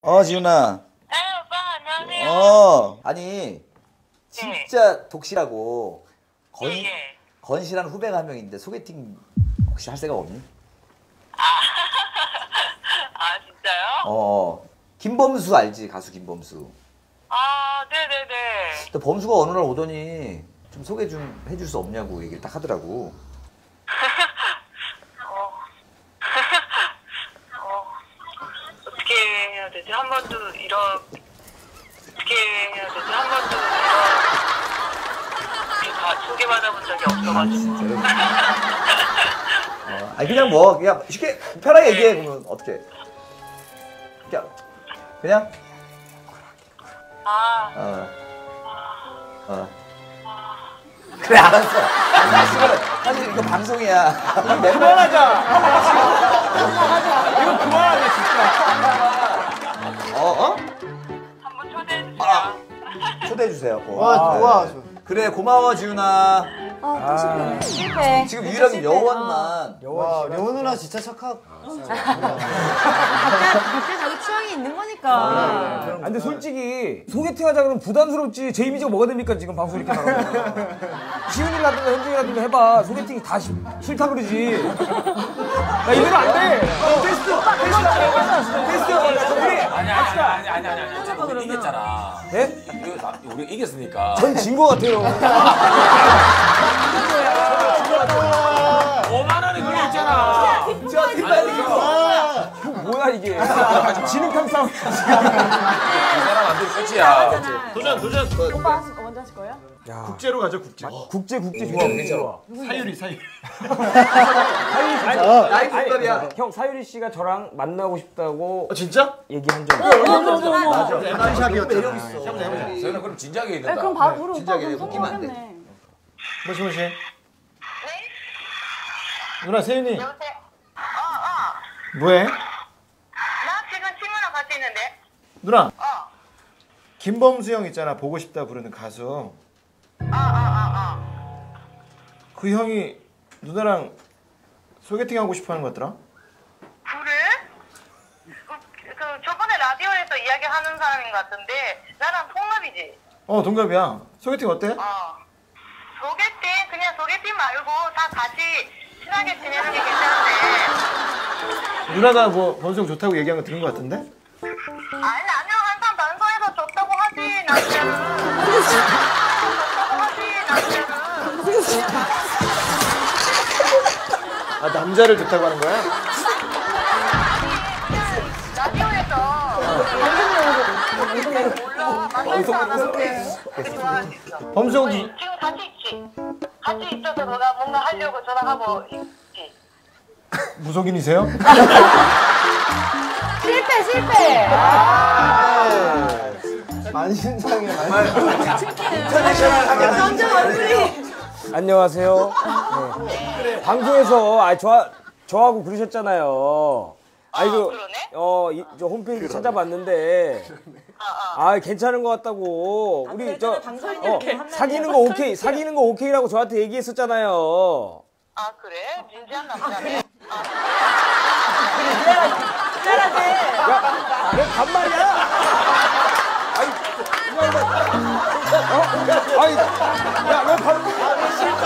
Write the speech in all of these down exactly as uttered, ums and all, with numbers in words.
어, 지훈아. 네, 오빠 안녕하세요. 어, 아니 진짜 독실하고 건, 예, 예. 건실한 후배가 한 명 있는데 소개팅 혹시 할 생각 없니? 아, 아 진짜요? 어, 김범수 알지? 가수 김범수. 아, 네네네. 또 범수가 어느 날 오더니 좀 소개 좀 해줄 수 없냐고 얘기를 딱 하더라고. 어, 어, 어떻게 해야 되지? 한 번도 이런 어떻게 해야 되지? 한 번도 이렇게 다 소개받아본 적이 없어가지고. 어, 아니 그냥 뭐 그냥 쉽게 편하게 얘기해 보면 어떻게? 그냥 그냥 아, 어. 어. 그래 알았어. 사실은 사실 이거 방송이야. 그만하자. 이거 그만하자 진짜. 어 어? 한번 초대해 주세요. 아. 초대해 주세요. 와, 와. 그래 고마워 지훈아. 아, 또 실패네. 실패. 지금 유일하게 여원만. 와, 려원 누나 진짜 착하고. 각자, 각자 자기 취향이 있는 거니까. 아, 근데 솔직히 소개팅 하자 그러면 부담스럽지. 제 이미지가 뭐가 됩니까 지금 방송 이렇게 나가면. 지훈이라든가 현중이라든가 해봐. 소개팅이 다 시, 싫다 그러지. 나 이러면 안 돼. 테스트 테스트 테스트 우리 아니 아니 아니 아니 아니 아니 우리 이겼잖아. 네? 우리 이겼으니까. 전 진 거 같아요. 오만 원이 걸렸잖아. 저 뒷발이고. 뭐야 이게. 진흙탕 싸움. 이 사람 안 되면 끝이야. 도전, 도전. 오빠 하실, 먼저 하실 거예요? 국제로 가죠, 국제. 국제 국제 좋아. 괜찮아. 사유리, 사유리. 나이 동갑이야. 형 사유리 씨가 저랑 만나고 싶다고 어, 진짜? 얘기한 적. 맞아. 엠디샵이었잖아. 매력 있어. 저는 그럼 진작에 네, 얘기된다. 그럼 바로 우리 오빠 진작에 그럼 웃기면 안 돼. 성공하겠네. 모시, 모시. 네? 누나, 세윤이. 여보세요? 어, 어. 뭐해? 나 지금 친구랑 같이 있는데. 누나, 어, 김범수 형 있잖아. 보고 싶다 부르는 가수. 어, 어, 어, 어. 그 형이 누나랑 소개팅 하고 싶어 하는 것 같더라? 그래? 그, 그 저번에 라디오에서 이야기하는 사람인 것 같은데 나랑 동갑이지? 어, 동갑이야. 소개팅 어때? 어. 소개팅? 그냥 소개팅 말고 다 같이 친하게 지내는 게 괜찮은데. 누나가 뭐 범수 형 좋다고 얘기한 거 들은 것 같은데? 아니 나는 항상 방송에서 좋다고 하지 남자는. 좋다고 하지 남자는. 아, 남자를 좋다고 하는 거야? 라디오에서 몰라 만날 사람 그렇게 좋아할 수 있어. 범수 형 지금 같이 있지? 같이 있어서 너가 뭔가 하려고 전화하고 있지? 무속인이세요? 실패, 실패. 만신상에 완전 얼굴이. 안녕하세요. 네. 방송에서 아, 저, 저하고 그러셨잖아요. 아니, 그, 그러네? 어, 이, 저 홈페이지 찾아봤는데, 아, 괜찮은 것 같다고. 우리 저, 어, 사귀는 거 오케이, 사귀는 거 오케이라고 저한테 얘기했었잖아요. 아 그래? 진지한 남자네? 아, 야, 왜 반말이야? 아니, 야, 이거, 어? 아니, 야, 왜 반말이야?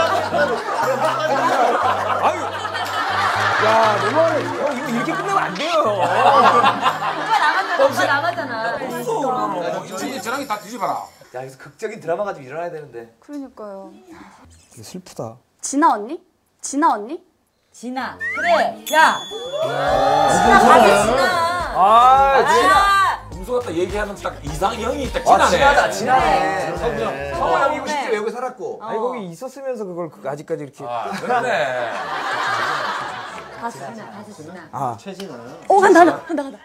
아니, 야, 너무하네. 형, 이거 이렇게 끝내면 안 돼요. 오빠 나갔잖아, 오빠 나갔잖아. 어, 이 친구 저랑이 다 뒤집어라. 야 여기서 극적인 드라마가 좀 일어나야 되는데. 그러니까요. 슬프다. 진아 언니? 진아 언니? 진아. 그래. 야. 진아 가게 진아. 아, 아. 범수 같다 얘기하는 딱 이상형이 딱 아 지나네. 진하다 진하네. 성우 형. 성우 형이고 실제 외국에 살았고. 아니, 거기 있었으면서 그걸 그- 아직까지 이렇게. 아, 그러네. 가수 진아. 가수 진아. 아, 오, 간다, 간다, 간다, 간다.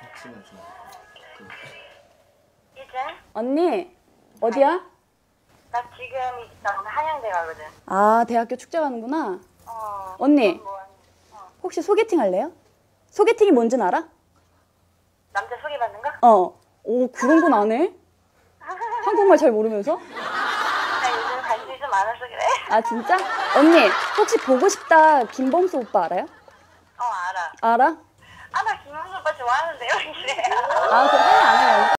이제? 언니, 어디야? 나 지금 나 한양대 가거든. 아, 대학교 축제 가는구나. 어. 언니, 뭐 혹시 소개팅 할래요? 소개팅이 뭔지는 알아? 남자 소개받는 거? 어. 오, 그런 건 안 해? 한국말 잘 모르면서? 나 요즘 관심이 좀 많아서 그래. 아, 진짜? 언니, 혹시 보고 싶다 김범수 오빠 알아요? 어 알아. 알아? 아 나 김문수 오빠 좋아하는데요 이제. 아, 그래.